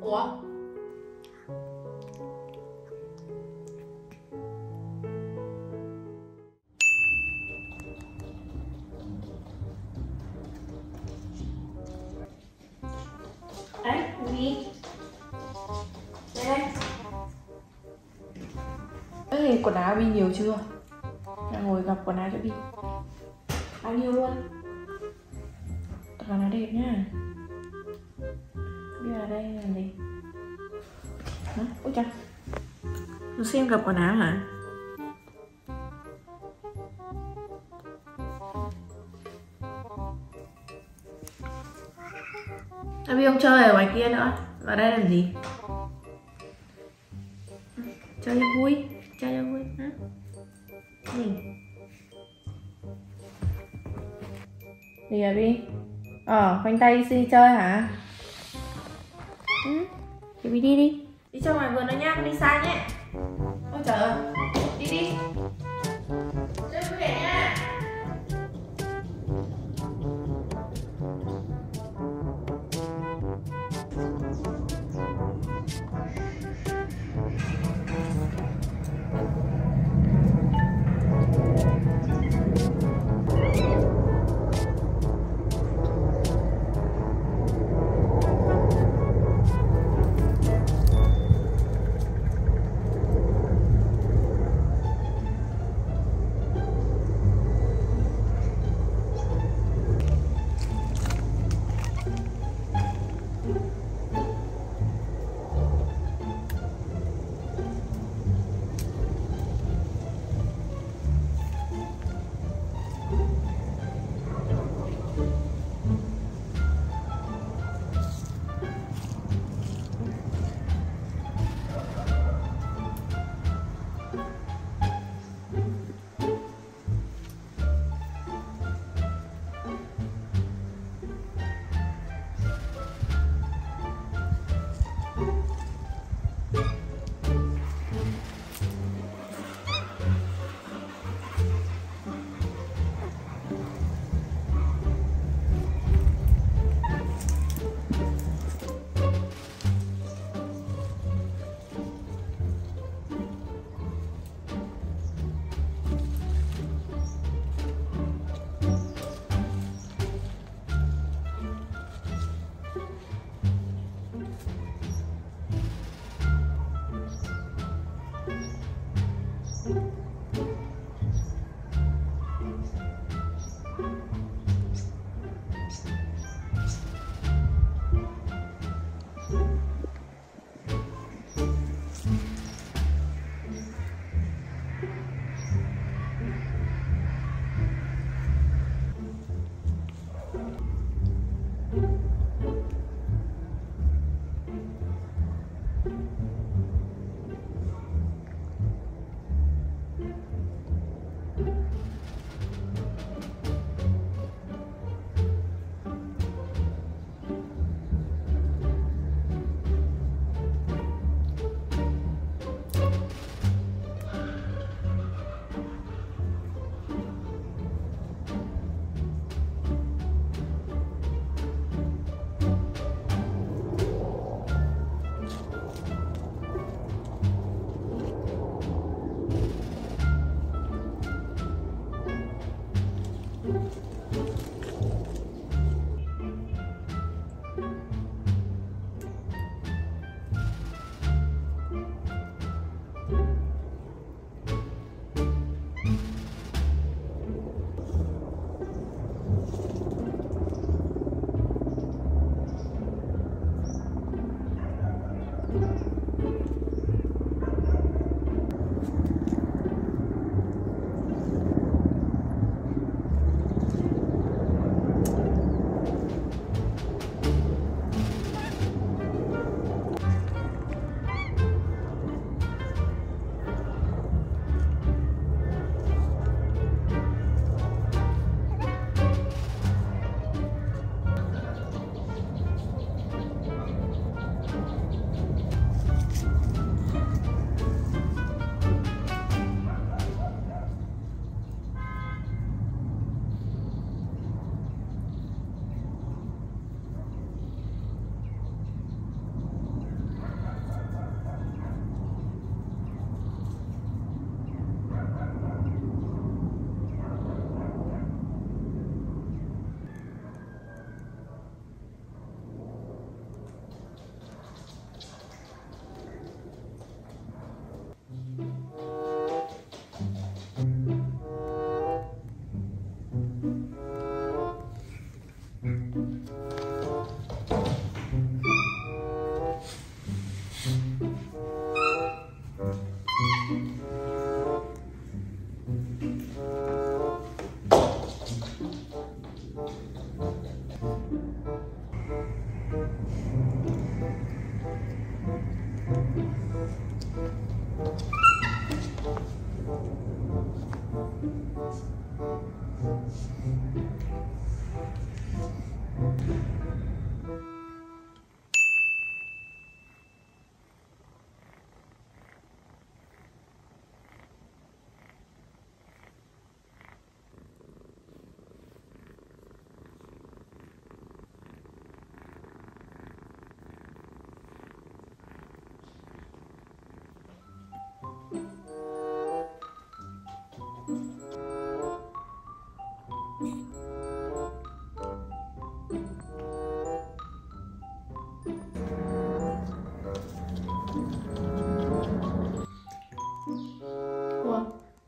Ủa? Đấy, gì? Đây đây. Thế thì quần áo Bi nhiều chưa? Đang ngồi gặp quần áo cho Bi. Bao nhiêu luôn? Toàn là đẹp nhá. Bây giờ đây làm gì? Hả? Ôi trời. Nó xem gặp quần áo hả? Bi không chơi ở ngoài kia nữa. Vào đây làm gì? Chơi cho vui. Chơi cho vui. Hả? Gì? Gì à Bi? Khoanh tay đi chơi hả? Thì Bi đi đi. Đi chơi ngoài vườn đó nhá, đi xa nhé. Ôi trời ơi. Đi đi. Chơi vui vẻ nha.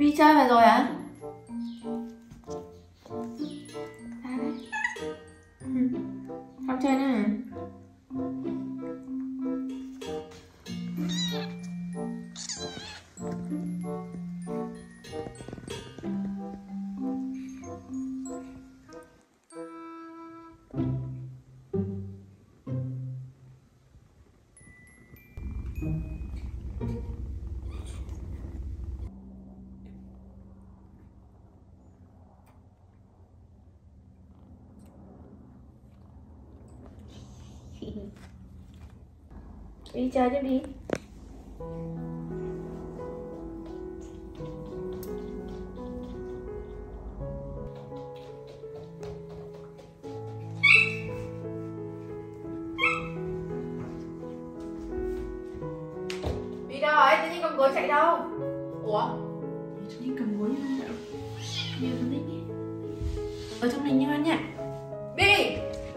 Bi chơi về rồi hả? Không chơi nữa hả? Đi chơi tiếp đi. Đi đâu rồi? Tự nhiên cầm gối chạy đâu? Ủa? Tự nhiên cầm gối như vậy. Nhiều thứ đấy nhé. Ở trong này như nhá. Đi!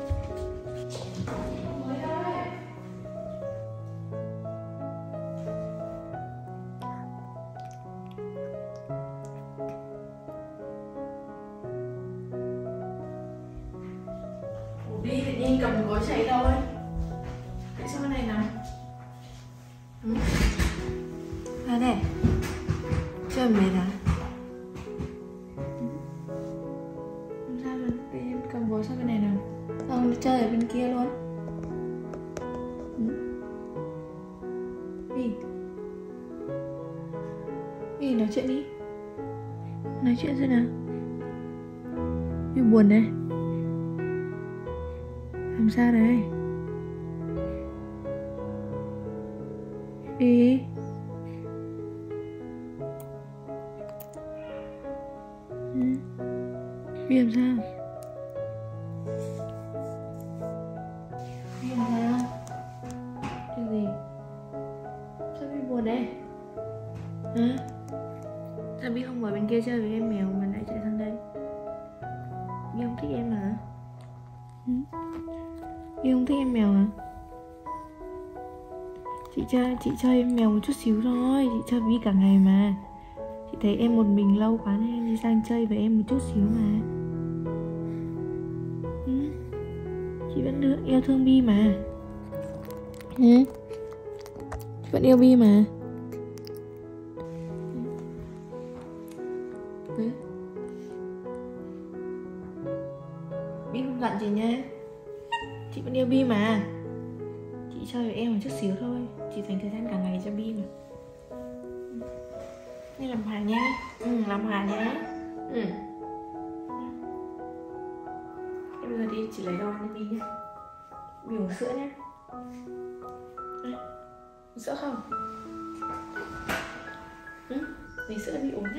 Đi tự nhiên cầm gối chạy đâu ấy. Chạy sang bên này nào. Ra đây. Chơi mệt à? Làm sao rồi? Tự nhiên cầm gối sang bên này nào. Sao không đi chơi ở bên kia luôn? Đi. Đi nói chuyện đi. Nói chuyện xem nào. Như buồn đấy. Làm sao đấy? Đi. Đi làm sao? Đi làm sao? Cái gì? Sao Bi buồn đấy? Hả? Sao Bi không ở bên kia chơi với em mèo mà lại chạy sang đây? Bi không thích em hả? Bi không thích em mèo hả? Chị chơi em mèo một chút xíu thôi. Chị chơi Bi cả ngày mà. Chị thấy em một mình lâu quá nên em đi sang chơi với em một chút xíu mà. Chị vẫn yêu thương Bi mà. Chị vẫn yêu Bi mà. Bi không giận chị nha. Chị vẫn yêu Bi mà. Chị chơi với em một chút xíu thôi. Chị dành thời gian cả ngày cho Bi mà. Đi làm hòa nhá. Làm hòa nhá. Thế bây giờ đi chị lấy đồ ăn cho Bi nhá. Bi uống sữa nhá. Uống sữa không? Lấy sữa Bi uống nhá.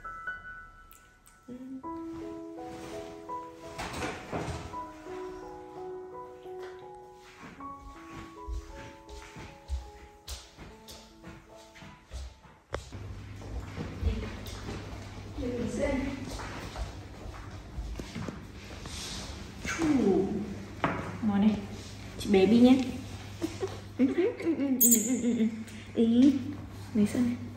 Ngồi này, chị bế Bi nhé. Ý, lấy sữa này.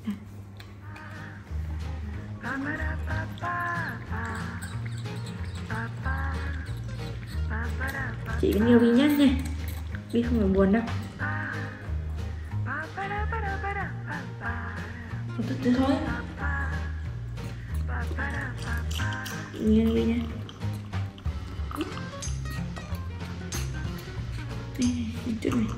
Chị vẫn yêu Bi nhất nha. Bi không phải buồn đâu. Từ từ thôi. Chị yêu Bi nha. Chút này.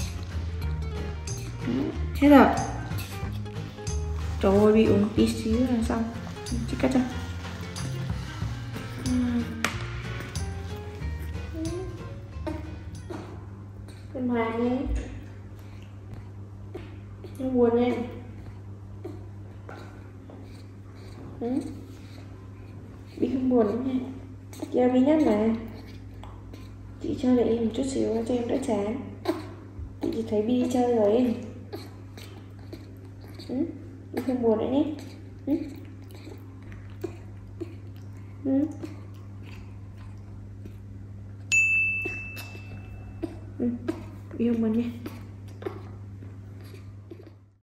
Hết rồi. Trời ơi, Bi uống tí xíu là xong. Chị cắt cho. Em hòa nhé. Em buồn nha. Bi không buồn nữa nha. Chị yêu Bi nhất mà. Chị chơi với em một chút xíu cho em đỡ chán. Chị chỉ thấy Bi chơi rồi em. Bi không buồn nữa nhé. Bi không buồn nha.